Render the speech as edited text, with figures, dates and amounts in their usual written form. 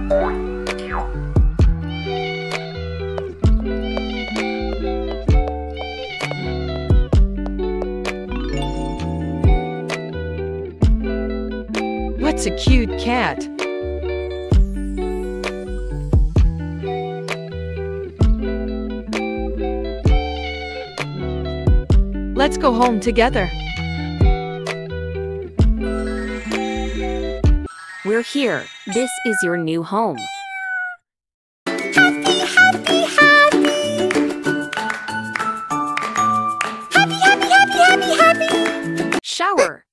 What's a cute cat? Let's go home together. We're here. This is your new home. Happy, happy, happy. Happy, happy, happy, happy, happy. Shower.